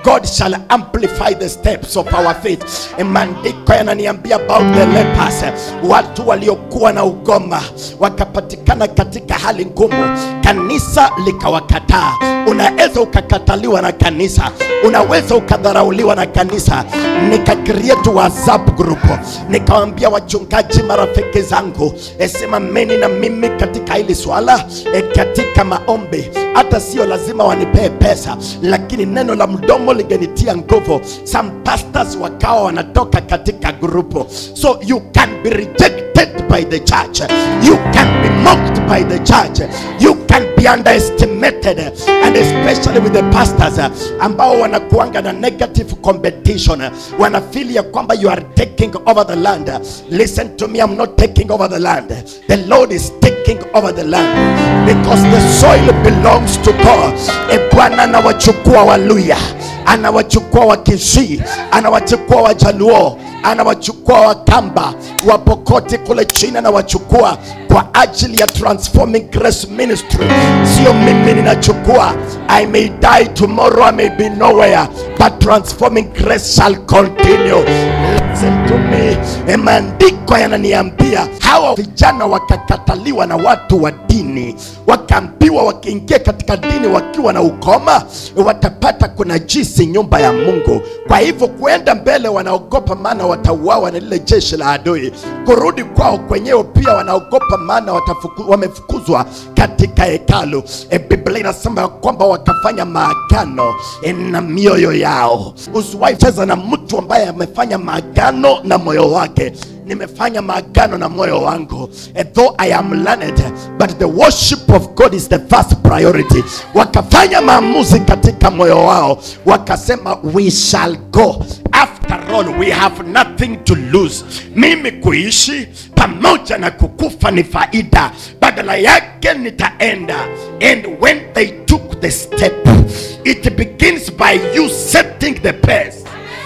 God shall amplify the steps of our faith. Maandiko yananiambia about the lepers, watu waliokuwa na ugoma wakapatikana katika hali ngumu, kanisa likawakataa. Unaweza ukakataliwa na kanisa, unaweza ukadharauliwa na kanisa. Nikakreate WhatsApp group, nikawaambia wachungaji marafiki zangu, simameni na mimi katika hili swala, katika maombi. Hata sio lazima wanipee pesa, lakini neno la mdomo ligenitia nguvu. Some pastors wakawa wanatoka katika grupo. So you can be rejected by the church, you can be mocked by the church, you can be underestimated, and especially with the pastors ambao wanakuanga na negative competition, wanafeel ya kwamba you are taking over the land. Listen to me, I'm not taking over the land. The Lord is taking over the land, because the soil belongs to God. Bwana anawachukua Waluya, anawachukua Wakisii, anawachukua Wajaluo, anawachukua Wakamba, Wapokoti kule China, anawachukua kwa ajili ya transforming grace ministry. Sio mimi ninachukua. I may die tomorrow, I may be nowhere, but transforming grace shall continue. Listen to me. Maandiko yananiambia hawa vijana wakakataliwa na watu wa dini, wakaambiwa wakiingia katika dini wakiwa na ukoma watapata kunajisi nyumba ya Mungu. Kwa hivyo kuenda mbele wanaogopa, maana watauawa na lile jeshi la adui. Kurudi kwao kwenyewe pia wanaogopa, maana wamefukuzwa katika hekalu. Biblia inasema kwamba wakafanya maagano na mioyo yao. Usiwahi cheza na mtu ambaye amefanya maagano na moyo wake. Nimefanya maagano na moyo wangu. Though I am learned, but the worship of God is the first priority. Wakafanya maamuzi katika moyo wao, wakasema we shall go. After all, we have nothing to lose. Mimi kuishi pamoja na kukufa ni faida, badala yake nitaenda. And when they took the step, it begins by you setting the pace.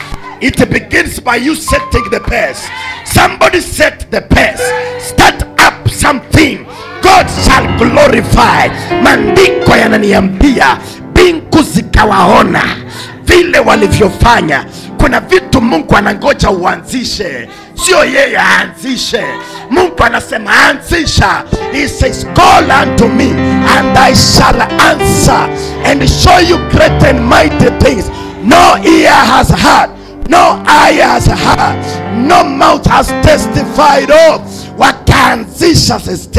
It begins by you setting the pace. Somebody set the pace. Start up something. God shall glorify. Maandiko yananiambia mbingu zikawaona vile walivyofanya. Kuna vitu Mungu anangoja uanzishe, sio yeye aanzishe. Mungu anasema anzisha. He says call unto me and I shall answer and show you great and mighty things no ear has heard, no eye has heard, no mouth has testified of. Wakaanzisha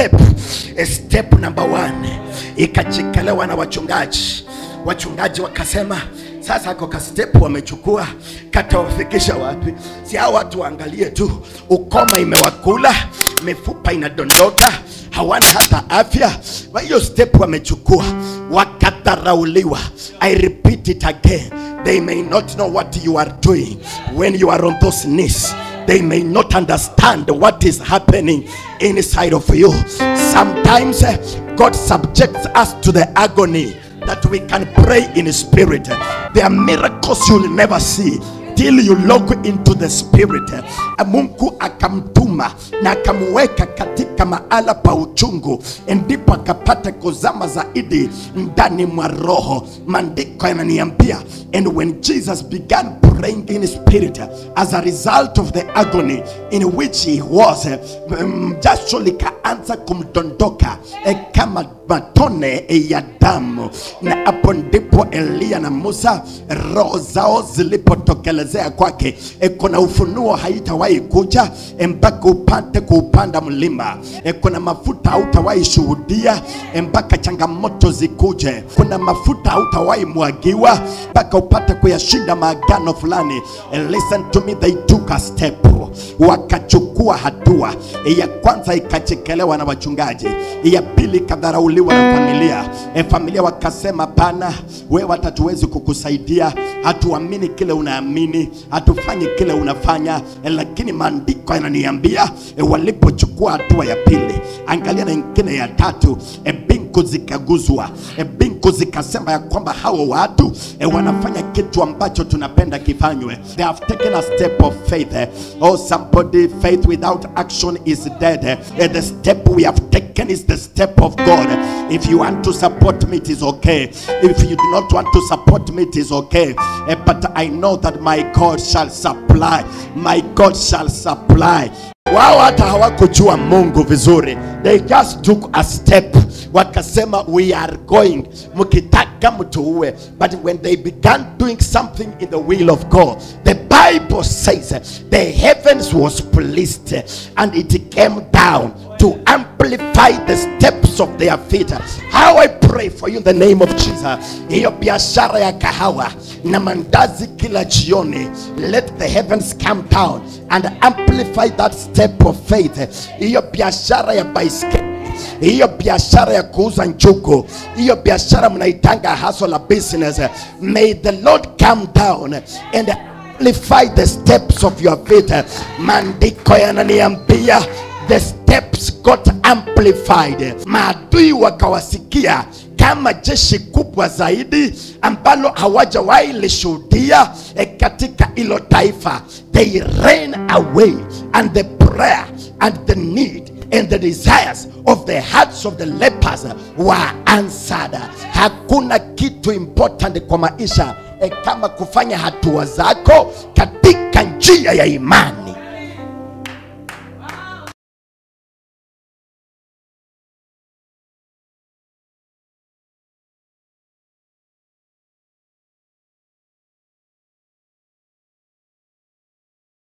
step number 1. Ikachekelewa na wachungaji. Wachungaji wakasema sasa kwa step wamechukua, katawafikisha wapi? Si hao watu waangalie tu, ukoma imewakula, mifupa inadondoka, hawana hata afya. Hiyo step wamechukua, wakadharauliwa. I repeat it again. They may not know what you are doing when you are on those knees. They may not understand what is happening inside of you. Sometimes God subjects us to the agony that we can pray in spirit. There are miracles you will never see till you log into the spirit. Mungu akamtuma na akamweka katika maala pa uchungu, ndipo akapata kuzama zaidi ndani mwa roho. Maandiko yananiambia, and when Jesus began praying in spirit as a result of the agony in which he was, jasho likaanza kumdondoka kama matone ya damu. Na hapo ndipo Elia na Musa roho zao zilipotokelezea kwake. Kuna ufunuo haitawahi kuja mpaka upate kuupanda mlima. Kuna mafuta hautawahi shuhudia mpaka changamoto zikuje. Kuna mafuta hautawahi mwagiwa mpaka upate kuyashinda maagano fulani. Listen to me, they took a step. Wakachukua hatua. Ya kwanza ikachekelewa na wachungaji, ya pili kadharauliwa na familia. Familia wakasema pana, wewe hatuwezi kukusaidia, hatuamini kile unaamini, hatufanyi kile unafanya. Lakini maandiko yananiambia walipochukua hatua ya pili, angalia na nyingine ya tatu, mbingu zikaguzwa, mbingu zikasema ya kwamba hao watu wanafanya kitu ambacho tunapenda kifanywe. They have taken a step of faith. Oh somebody, faith without action is dead. The step we have taken is the step of God. If you want to support me, it is okay. If you do not want to support me, it is okay. But I know that my God shall supply. My God shall supply. Wao hata hawakujua Mungu vizuri. They just took a step. Wakasema we are going. Mukitaka mtuue. But when they began doing something in the will of God, the Bible says the heavens was pleased and it came down to amplify the steps of their feet. How I pray for you in the name of Jesus. Hiyo biashara ya kahawa na mandazi kila jioni, let the heavens come down and amplify that step of faith. Hiyo biashara ya baiskeli, hiyo biashara ya kuuza njugu, hiyo biashara mnaitanga hustle business, may the Lord come down and amplify the steps of your faith. Maandiko yananiambia the steps got amplified. Maadui wakawasikia kama jeshi kubwa zaidi ambalo hawajawahi lishuhudia katika ilo taifa. They ran away and the prayer and the need and the desires of the hearts of the lepers were answered. Hakuna kitu important kwa maisha kama kufanya hatua zako katika njia ya imani.